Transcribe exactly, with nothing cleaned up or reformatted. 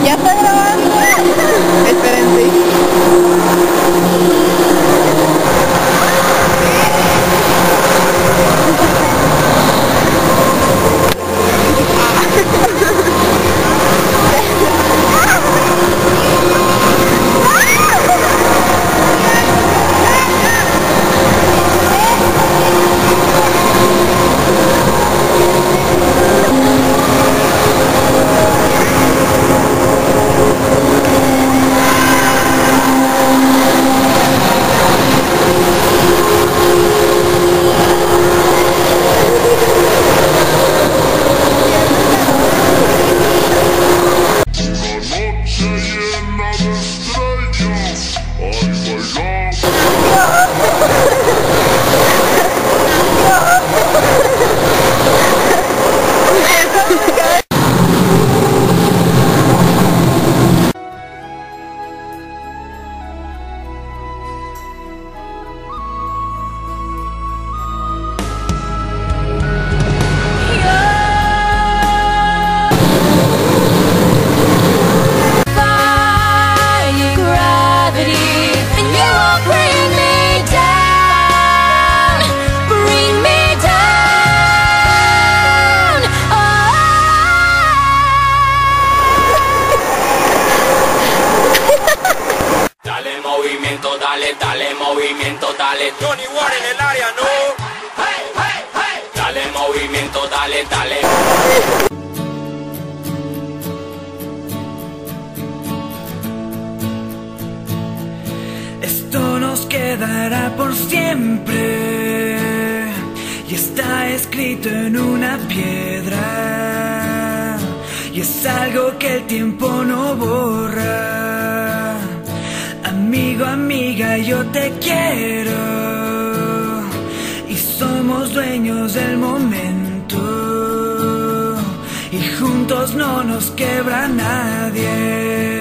Ya está grabando. Espérense. Dale, dale, movimiento, dale. Johnny Ward en el área, ¿no? Hey, hey, hey. Dale, movimiento, dale, dale. Esto nos quedará por siempre y está escrito en una piedra y es algo que el tiempo no borra. Amigo, amiga, yo te quiero y somos dueños del momento y juntos no nos quebra nadie.